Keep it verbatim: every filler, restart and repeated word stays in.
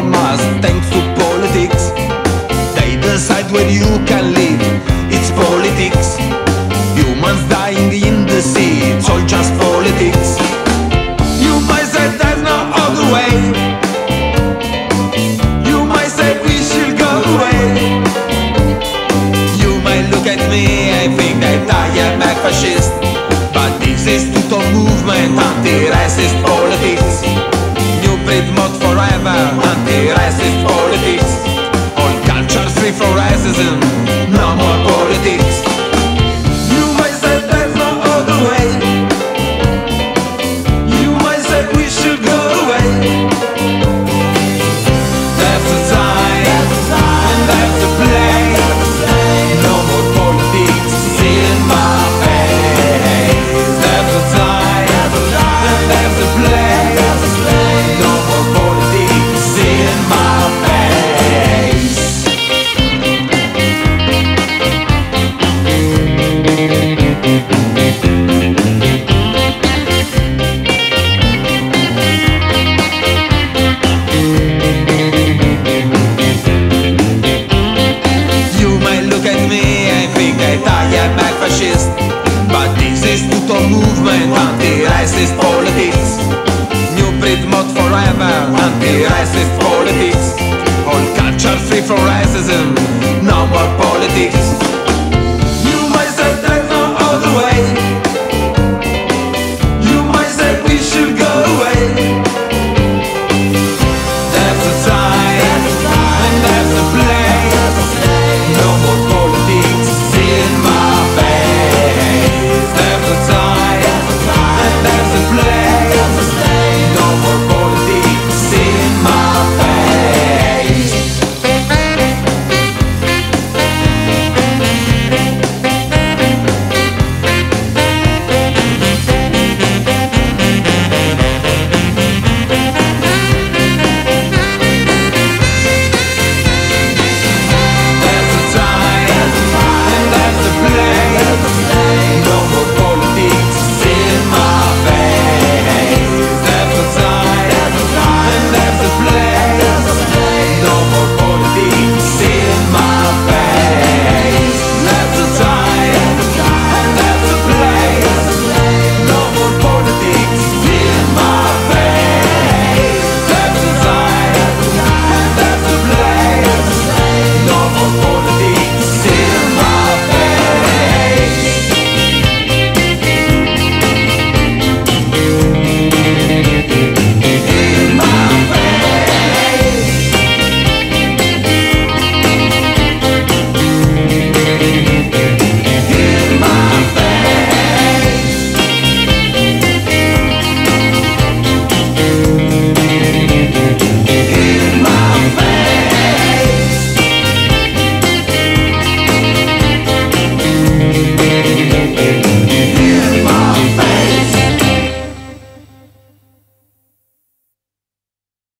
on Mars thanks to politics. They decide where you can live, it's politics. Humans dying in the sea, it's all just politics. You might say there's no other way. You might say we should go away. You might look at me and think that I am a fascist, but this is tutto movement, anti-racist politics. New breed mode forever, anti-racist politics. All culture free from racism, no more politics. You might say there's no other way. You might say we should go away. There's a time, and there's a place. No more politics in my face. There's a time, and there's a place. No more politics in my face. You might look at me and think that I am a fascist, but this is tutto movement, anti-racist politics. New breed mode forever, anti-racist politics. All culture free from racism,